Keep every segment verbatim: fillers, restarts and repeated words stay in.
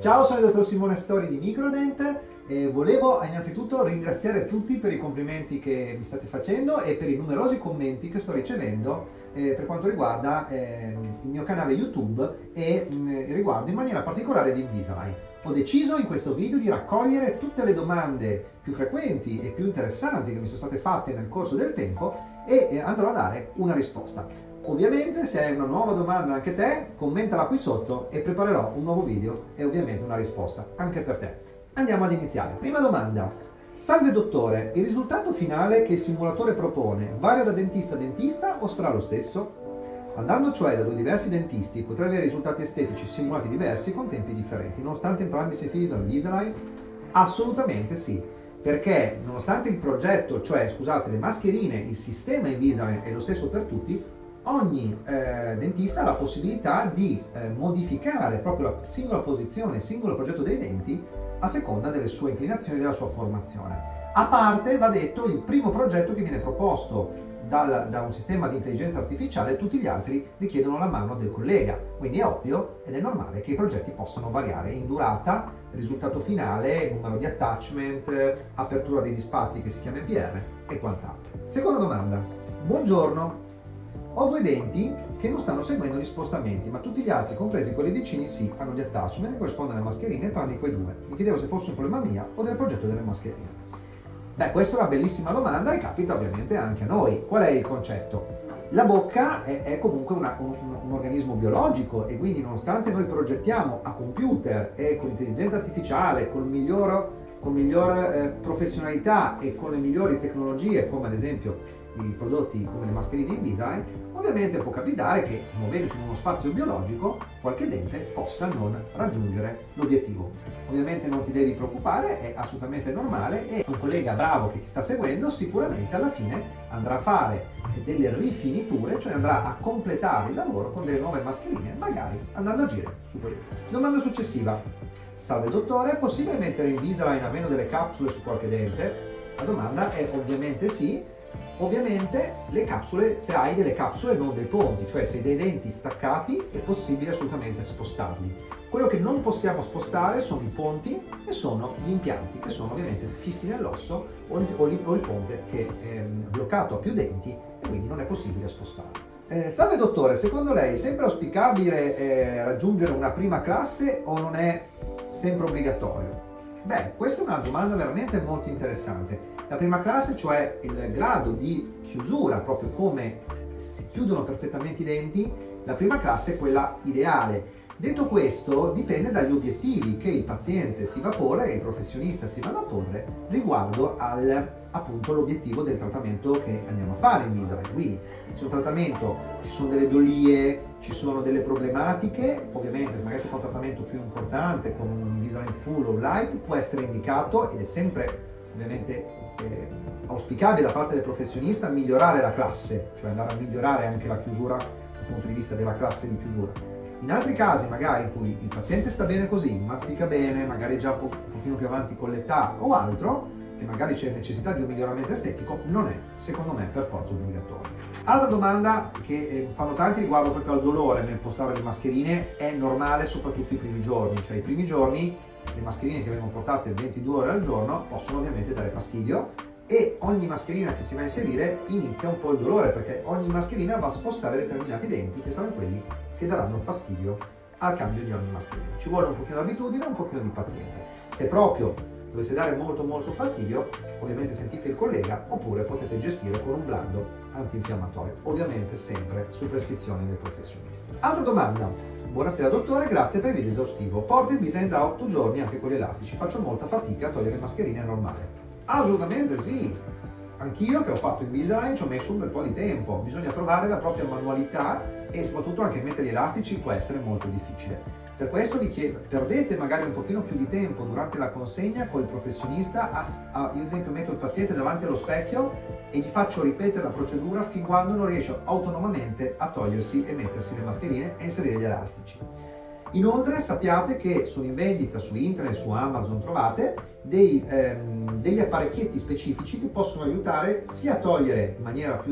Ciao, sono il dottor Simone Stori di Microdent e volevo innanzitutto ringraziare tutti per i complimenti che mi state facendo e per i numerosi commenti che sto ricevendo eh, per quanto riguarda eh, il mio canale YouTube e mh, riguardo in maniera particolare l'Invisalign. Ho deciso in questo video di raccogliere tutte le domande più frequenti e più interessanti che mi sono state fatte nel corso del tempo e eh, andrò a dare una risposta. Ovviamente se hai una nuova domanda anche te, commentala qui sotto e preparerò un nuovo video e ovviamente una risposta anche per te. Andiamo ad iniziare. Prima domanda. Salve dottore, il risultato finale che il simulatore propone varia da dentista a dentista o sarà lo stesso? Andando cioè da due diversi dentisti potrai avere risultati estetici simulati diversi con tempi differenti, nonostante entrambi si fidino da Invisalign? Assolutamente sì. Perché nonostante il progetto, cioè scusate le mascherine, il sistema Invisalign è lo stesso per tutti, ogni eh, dentista ha la possibilità di eh, modificare proprio la singola posizione, il singolo progetto dei denti a seconda delle sue inclinazioni e della sua formazione. A parte, va detto, il primo progetto che viene proposto dal, da un sistema di intelligenza artificiale, tutti gli altri richiedono la mano del collega, quindi è ovvio ed è normale che i progetti possano variare in durata, risultato finale, numero di attachment, apertura degli spazi che si chiama P R e quant'altro. Seconda domanda. Buongiorno. Ho due denti che non stanno seguendo gli spostamenti, ma tutti gli altri, compresi quelli vicini, sì, hanno gli attachment che corrispondono alle mascherine, tranne quei due. Mi chiedevo se fosse un problema mia o del progetto delle mascherine. Beh, questa è una bellissima domanda e capita ovviamente anche a noi. Qual è il concetto? La bocca è, è comunque una, un, un organismo biologico e quindi nonostante noi progettiamo a computer e con intelligenza artificiale, con miglior, con miglior eh, professionalità e con le migliori tecnologie, come ad esempio i prodotti come le mascherine Invisalign, ovviamente può capitare che, muovendoci in uno spazio biologico, qualche dente possa non raggiungere l'obiettivo. Ovviamente non ti devi preoccupare, è assolutamente normale e un collega bravo che ti sta seguendo sicuramente alla fine andrà a fare delle rifiniture, cioè andrà a completare il lavoro con delle nuove mascherine, magari andando a agire su quelle. Domanda successiva. Salve dottore, è possibile mettere Invisalign a meno delle capsule su qualche dente? La domanda è ovviamente sì. Ovviamente le capsule, se hai delle capsule non dei ponti, cioè se hai dei denti staccati è possibile assolutamente spostarli. Quello che non possiamo spostare sono i ponti e sono gli impianti che sono ovviamente fissi nell'osso o il, o, il, o il ponte che è bloccato a più denti e quindi non è possibile spostarlo. Eh, salve dottore, secondo lei è sempre auspicabile eh, raggiungere una prima classe o non è sempre obbligatorio? Beh, questa è una domanda veramente molto interessante. La prima classe, cioè il grado di chiusura, proprio come si chiudono perfettamente i denti, la prima classe è quella ideale. Detto questo, dipende dagli obiettivi che il paziente si va a porre e il professionista si va a porre riguardo al appunto l'obiettivo del trattamento che andiamo a fare in Invisalign. Quindi sul trattamento ci sono delle dolie, ci sono delle problematiche, ovviamente se magari si fa un trattamento più importante con un Invisalign full o light può essere indicato ed è sempre ovviamente eh, auspicabile da parte del professionista migliorare la classe, cioè andare a migliorare anche la chiusura dal punto di vista della classe di chiusura. In altri casi magari in cui il paziente sta bene così, mastica bene, magari già un pochino più avanti con l'età o altro, e magari c'è necessità di un miglioramento estetico, non è, secondo me, per forza obbligatorio. Altra domanda che eh, fanno tanti riguardo proprio al dolore nel postare le mascherine, è normale soprattutto i primi giorni, cioè i primi giorni le mascherine che vengono portate ventidue ore al giorno possono ovviamente dare fastidio e ogni mascherina che si va a inserire inizia un po' il dolore perché ogni mascherina va a spostare determinati denti che saranno quelli che daranno fastidio al cambio di ogni mascherina. Ci vuole un pochino di abitudine e un pochino di pazienza. Se proprio dovesse dare molto molto fastidio, ovviamente sentite il collega oppure potete gestire con un blando antinfiammatorio, ovviamente sempre su prescrizione del professionista. Altra domanda. Buonasera dottore, grazie per il video esaustivo. Porto Invisalign da otto giorni anche con gli elastici, faccio molta fatica a togliere le mascherine normali. Assolutamente sì! Anch'io che ho fatto Invisalign ci ho messo un bel po' di tempo, bisogna trovare la propria manualità e soprattutto anche mettere gli elastici può essere molto difficile. Per questo vi chiedo, perdete magari un pochino più di tempo durante la consegna con il professionista, a, a, io ad esempio metto il paziente davanti allo specchio e gli faccio ripetere la procedura fin quando non riesce autonomamente a togliersi e mettersi le mascherine e inserire gli elastici. Inoltre sappiate che sono in vendita su internet, su Amazon, trovate dei, ehm, degli apparecchietti specifici che possono aiutare sia a togliere in maniera più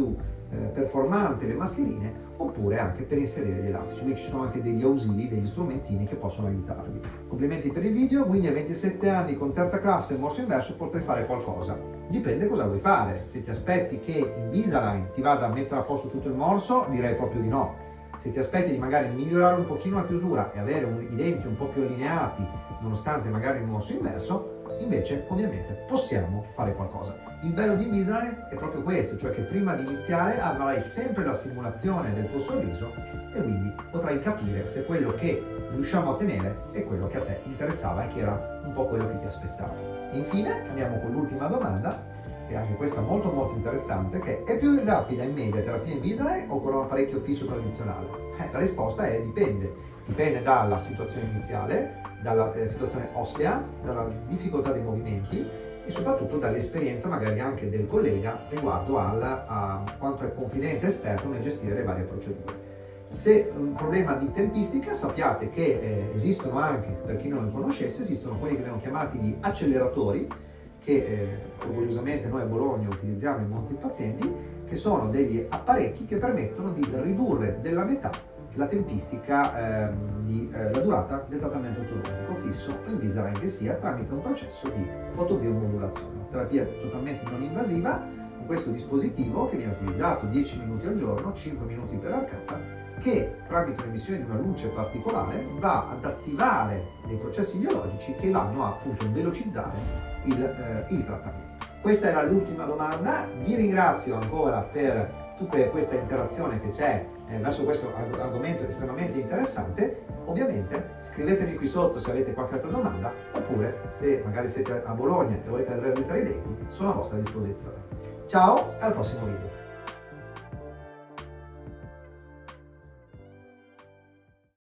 eh, performante le mascherine, oppure anche per inserire gli elastici. Quindi ci sono anche degli ausili, degli strumentini che possono aiutarvi. Complimenti per il video, quindi a ventisette anni con terza classe morso inverso potrai fare qualcosa. Dipende cosa vuoi fare. Se ti aspetti che Invisalign ti vada a mettere a posto tutto il morso, direi proprio di no. Se ti aspetti di magari migliorare un pochino la chiusura e avere un, i denti un po' più allineati, nonostante magari il morso inverso, invece ovviamente possiamo fare qualcosa. Il bello di Invisalign è proprio questo, cioè che prima di iniziare avrai sempre la simulazione del tuo sorriso e quindi potrai capire se quello che riusciamo a ottenere è quello che a te interessava e che era un po' quello che ti aspettavi. Infine andiamo con l'ultima domanda, che anche questa molto molto interessante, che è più rapida in media terapia Invisalign o con un apparecchio fisso tradizionale? Eh, la risposta è dipende, dipende dalla situazione iniziale, dalla eh, situazione ossea, dalla difficoltà dei movimenti e soprattutto dall'esperienza magari anche del collega riguardo al, a quanto è confidente e esperto nel gestire le varie procedure. Se un problema di tempistica, sappiate che eh, esistono anche, per chi non li conoscesse, esistono quelli che vengono chiamati gli acceleratori, che eh, orgogliosamente noi a Bologna utilizziamo in molti pazienti, che sono degli apparecchi che permettono di ridurre della metà la tempistica, ehm, di, eh, la durata del trattamento ortodontico fisso o Invisalign che sia, tramite un processo di fotobiomodulazione, una terapia totalmente non invasiva con questo dispositivo che viene utilizzato dieci minuti al giorno, cinque minuti per arcata, che tramite l'emissione di una luce particolare va ad attivare dei processi biologici che vanno a appunto velocizzare il, eh, il trattamento. Questa era l'ultima domanda, vi ringrazio ancora per tutta questa interazione che c'è eh, verso questo arg argomento estremamente interessante. Ovviamente scrivetemi qui sotto se avete qualche altra domanda, oppure se magari siete a Bologna e volete realizzare i denti, sono a vostra disposizione. Ciao e al prossimo video.